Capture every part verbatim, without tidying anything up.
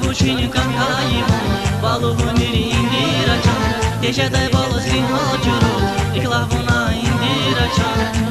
Zabuşini kankayım Balığı miri indir açan Deşeday balı zinha curu İklafına indir açan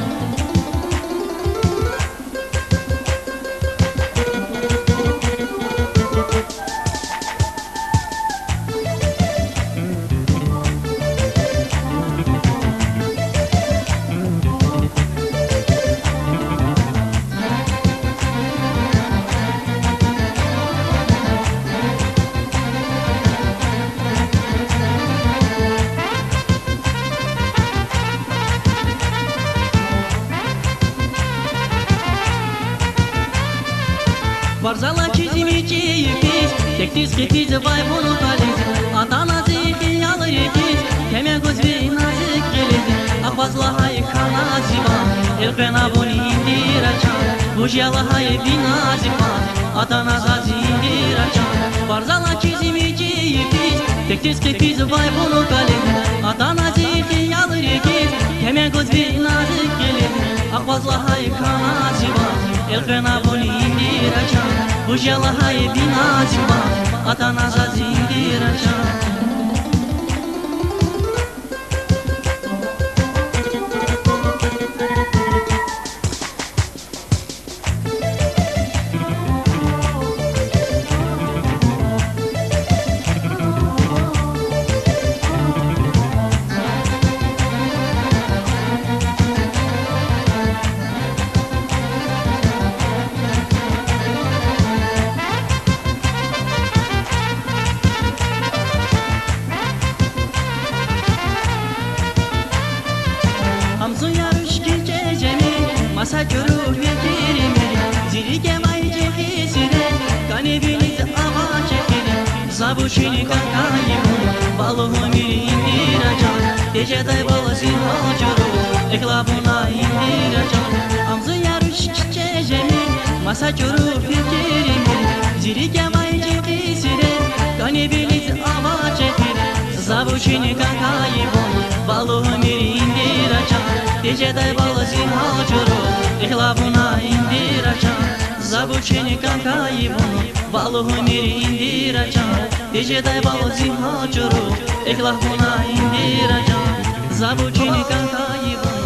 Varzala çizimi çiğipiz Tektiz ketiz vay bunu kaliz Atanazi hiyalı yekiz Keme göz ve nazik geliz Akbazla hay kanaziba Elfena buni indir açan Bujyala hay binaziba Atanazi indir açan Varzala çizimi çiğipiz Tektiz ketiz vay bunu kaliz Atanazi hiyalı yekiz Keme göz ve nazik geliz Akbazla hay kanaziba Elfena buni indir açan Bujyala hay binaziba Atanazi indir açan Hamzu yarış gecemi Masa görür ve girimi Zili gemay cehisine Kanebiniz ama çekini Zabuşini kankayım Balığı miri indir açan Deşeday balı zinha curu Eklabına indir açan Hamzu yarış gecemi Masa görür ve girimi Zili gemay cehisine Kanebiniz ama çekini Zabuşini kankayım Balığı miri indir açan Deşeday balı zinha curu İhlafına indir açan Zabuşini kankayım Balığı miri indir açan Deşeday balı zinha curu İhlafına indir açan Zabuşini kankayım